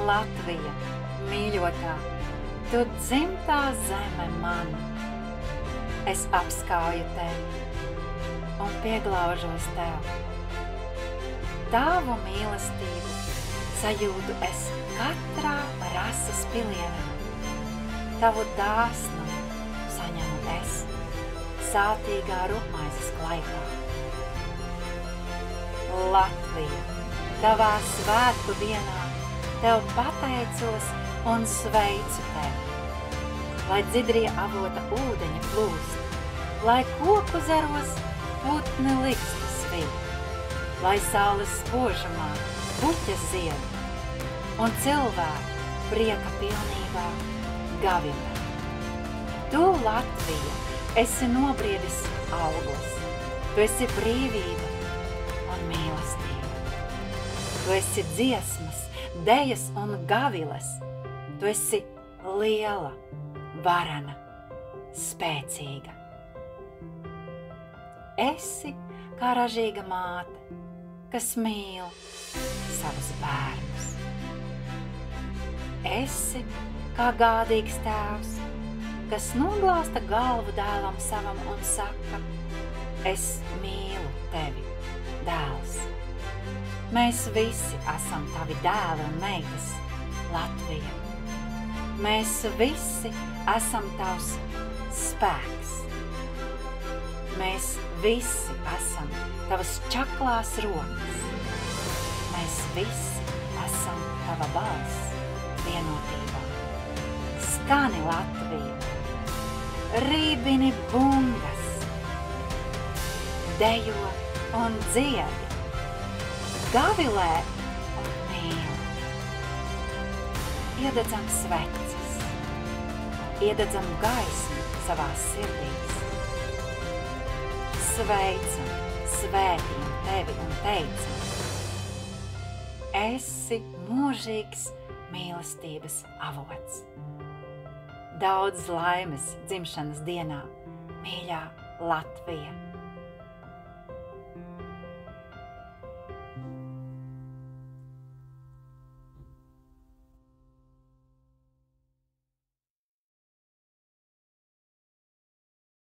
Latvija, mīļotā, tu dzimtā zeme mana. Es apskauju tevi un pieglaužos tev. Tavu mīlestību sajūtu es katrā rases pilienā. Tavu dāsnumu saņemu es sātīgā rupmaizes klaikā. Latvija, tavā svētku dienā tev pateicos un sveicu tevi. Lai dzidrie avota ūdeņa plūst, lai koku zaros putni liksti svīt, lai saules spožumā puķas zied un cilvēki prieka pilnībā gavilē. Tu, Latvija, esi nobriedis auglis, tu esi brīvība un mīlestība. Tu esi dziesmas, dejas un gaviles, tu esi liela, varana, spēcīga. Esi kā ražīga māte, kas mīl savus bērnus. Esi kā gādīgs tēvs, kas noglāsta galvu dēlam savam un saka: es mīlu tevi, dēls. Mēs visi esam tavi dēli un meitas, Latvija. Mēs visi esam tavs spēks. Mēs visi esam tavas čaklās rokas. Mēs visi esam tava balss vienotībā. Skani, Latvija, rībini bungas, dejo un dziedi, gavilē un mīl. Iededzam sveces, iededzam gaismu savās sirdīs. Sveicam, svētījam tevi un teicam: esi mūžīgs mīlestības avots. Daudz laimes dzimšanas dienā, mīļā Latvija!